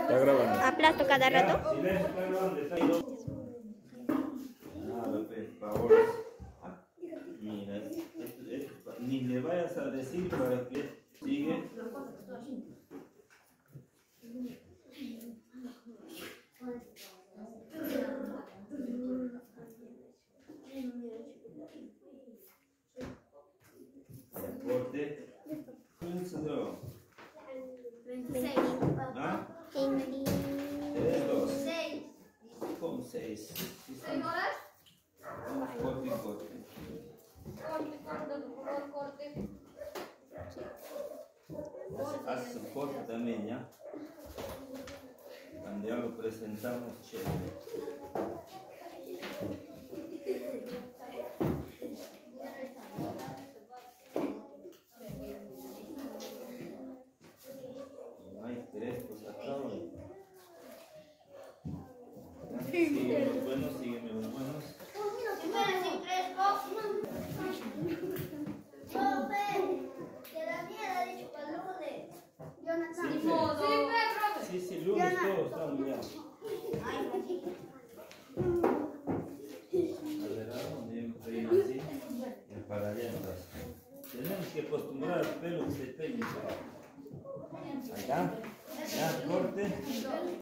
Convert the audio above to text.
Está grabando. Aplasto cada rato. Silencio, está grabando. Está ahí. Nada, por favor. Mira, ni le vayas a decir para que sigue. Corte. Vencedor. 26. ¿Ah? 20. 2. 6. Con 6. 6 horas. Corte y corte. Corte, por favor, corte. Haz su corte también, ¿ya? Cuando ya lo presentamos, chévere. Hay tres, pues acá hoy. Sígueme los buenos, sígueme los buenos. Espera, sin fresco. Que Daniel ha dicho para el lunes. Jonathan. Sí, Sí, sí, lunes todos estamos ya. A ver, ¿a dónde yo estoy así? Para adentro. Tenemos que acostumbrar al pelo que se peine. Acá, ya, corte.